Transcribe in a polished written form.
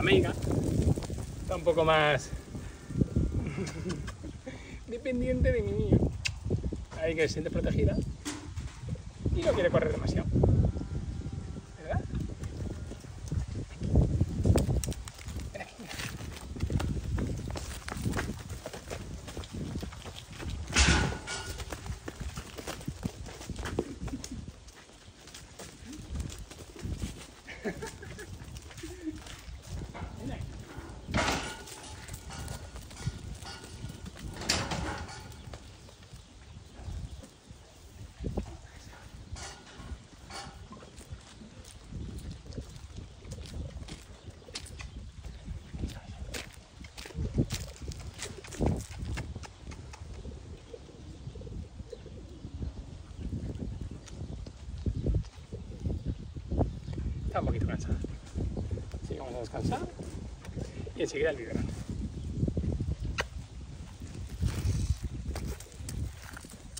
meiga, está un poco más dependiente de mi niño. Ahí que se siente protegida y no quiere correr demasiado. ¿Verdad? Ven aquí, mira. Está un poquito cansada. Así que vamos a descansar y enseguida el biberón.